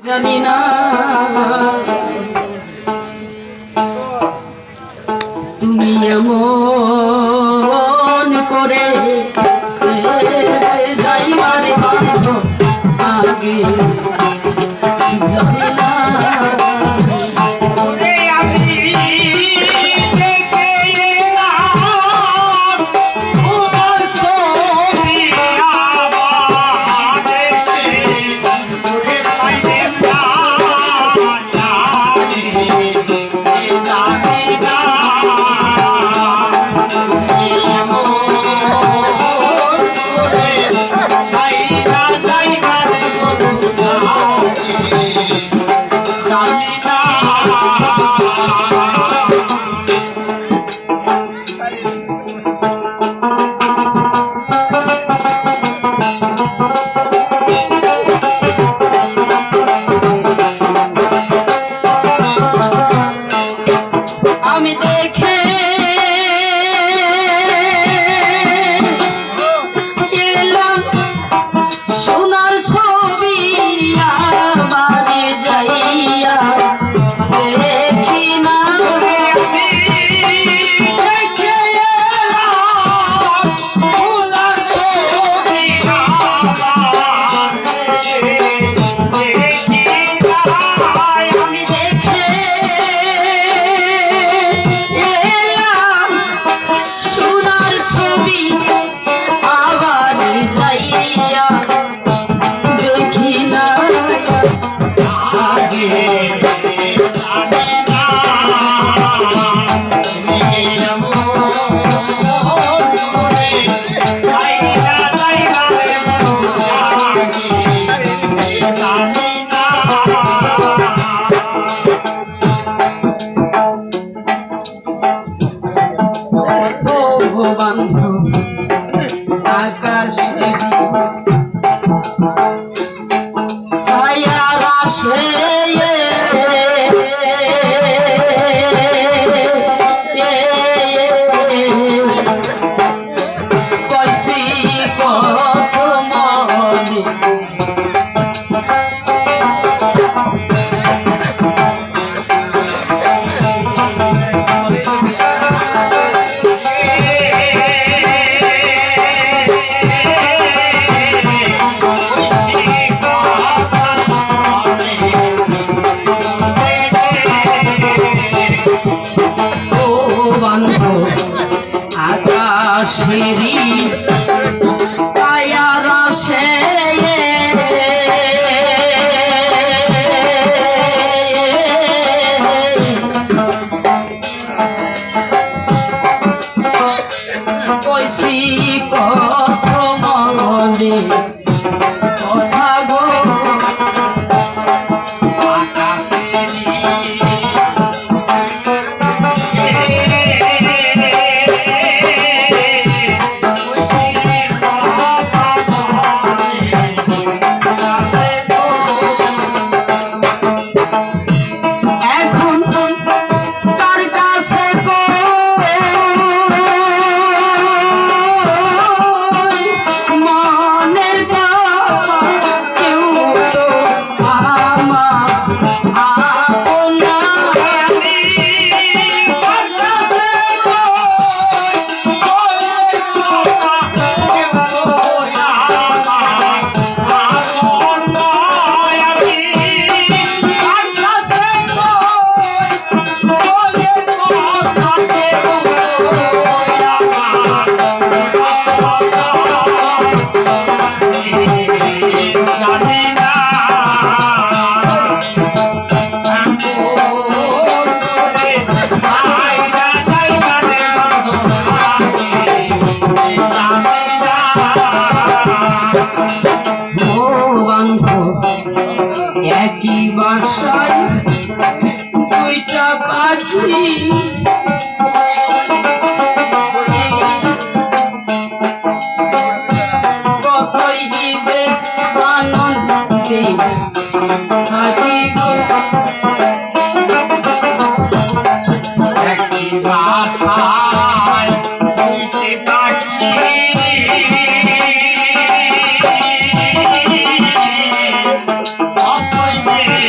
জানি না তুমি এমন করে যাইবার বাধ্য আগে জানি না আকাশেরি ছায়ার আশে কইছি কত মনে কথা গো একই বাসায় দুইটা পাখি কতই যে আনন্দে থাকি গো একই বাসায় দুইটা পাখি Oh,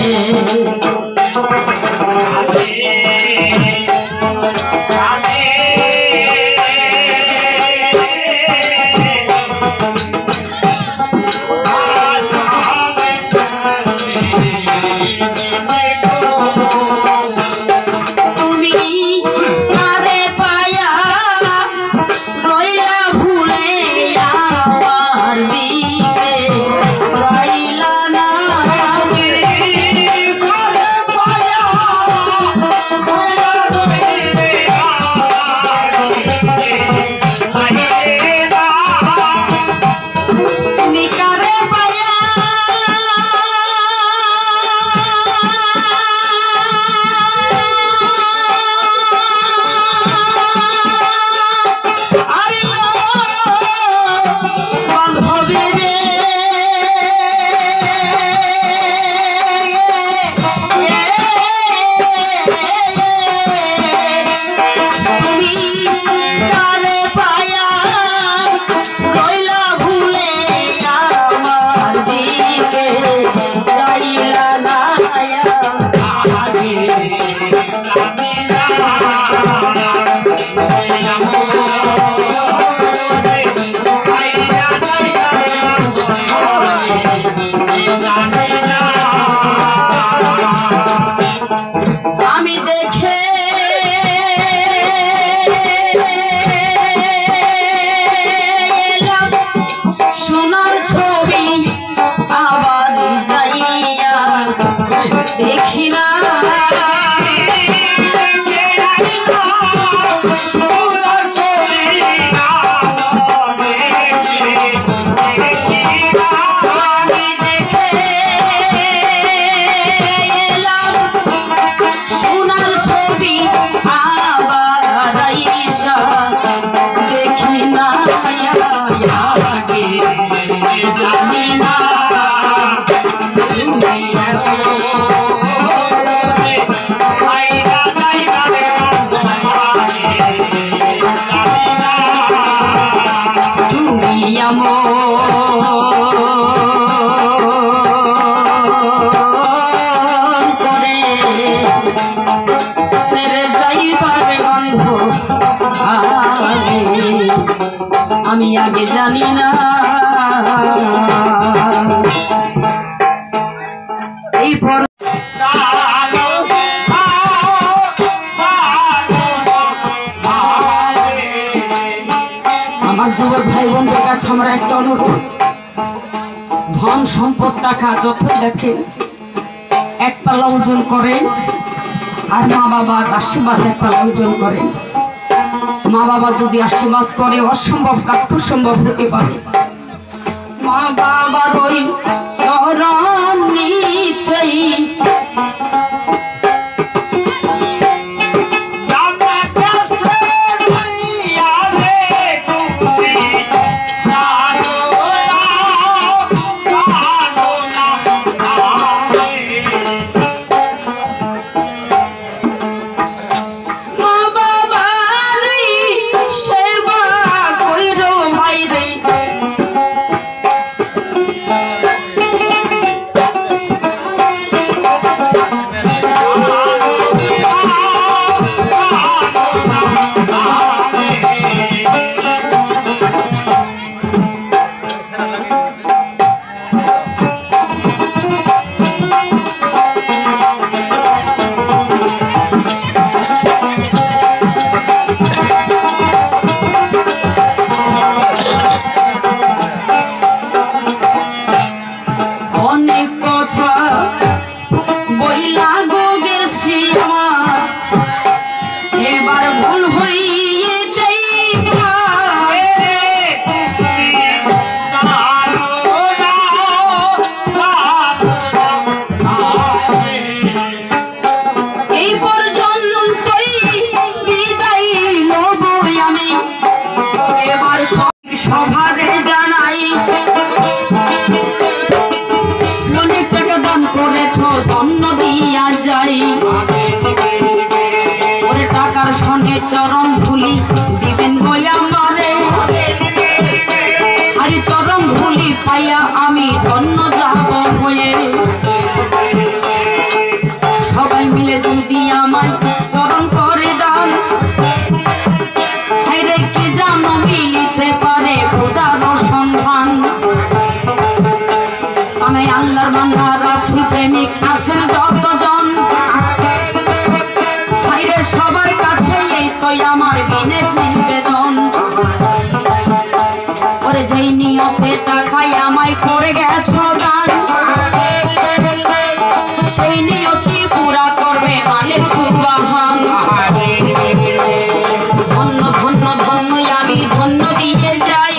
দেখি না আমি আগে জানি না এই আমার যুবক ভাই বোনদের কাছে আমার একটা অনুরোধ, ধন সম্পদ টাকা যত দেখেন এক পাল্লা ওজন করেন, আর মা বাবার আশীর্বাদ এক পাল্লা ওজন করেন। মা বাবা যদি আশীর্বাদ করে অসম্ভব কাজ খুব সম্ভব হতে পারে। মা বাবার ওই চরণ নিচেই সভারে জানাই অনেক টাকা দান করেছ ধন্য দিয়া যাই। ওরে টাকার সঙ্গে চরণ ধুলি দিবেন বইয়া মারে, আরে চরণ ধুলি পাইয়া আমি ধন্য যাব হয়ে। করে গেছো দান, সেই নিয়তি পুরা করবে মালিক সুবহান। ধন্য ধন্য ধন্য আমি ধন্য দিয়ে যাই,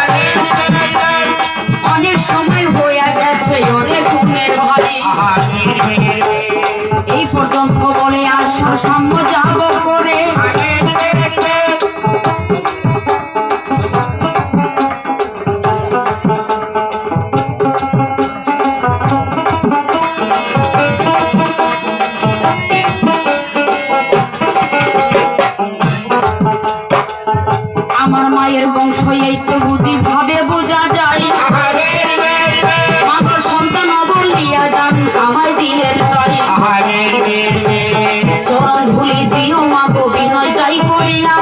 অনেক সময় হয়ে গেছে অনেক গুণের ভাই। এই পর্যন্ত বলে আসর সাম্য যাব করে, আমার মায়ের বংশ এই তো বুঝি ভাবে বোঝা যায়, মাগর সন্তান বলিয়া যান আমায় দিলের তাই। চরণ ধুলি দিও মাগো বিনয় যাই করিয়া,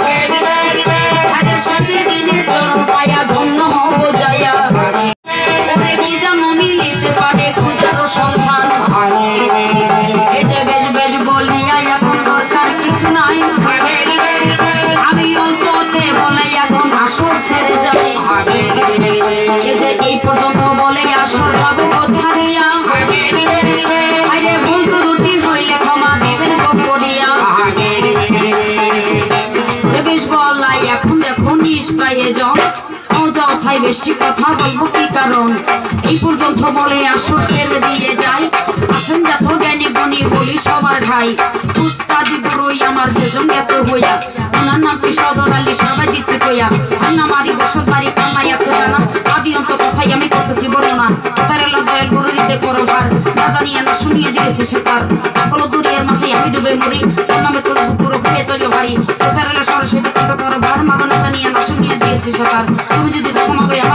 শেষের দিনে চরণ পায়া ধন্য হব যাইয়া। নিজা মিলিতে পারে খুদার সন্ধান, এই যে বেশ বেশ বলিয়া এখন দরকার কিছু নাই, আমি অল্পতে বলে এখন আসর ছেড়ে যাই। এই যে এই পর্যন্ত বলে আসর যাবো ছাড়িয়া, আরে ভুল তো রুটি হইলে ক্ষমা দিবেন করিয়া। বেশ বলাই এখন দেখুন নিষ্প্রায় জন অযথায় বেশি কথা বলবো কি কারণ, এই পর্যন্ত বলে আসর ছেড়ে দিয়ে যাই। আসেন যত জ্ঞানী গুণী বলি সবার ঠাই, উস্তাদি গুরুই আমার যেজন গেছে হইয়া, ওনার নাম কি সদর আলী সবাই দিচ্ছে কইয়া। হান্না মারি বসত বাড়ি কান্নাই আছে জানা, আদি অন্ত কথাই আমি করতেছি বর্ণনা। তারেলা দয়াল গুরু হৃদয় করো ভার, না জানিয়ে না শুনিয়ে দিয়েছে সে তার সকল দুরিয়ার মাঝে আমি ডুবে মরি, তোর নামে কোন পুরো হয়ে চলে ভাই। তারেলা সরস্বতী কণ্ঠ করো ভার, মাগো না জানিয়ে না শুনিয়ে দিয়েছে সে তার। তুমি যদি দেখো মাগো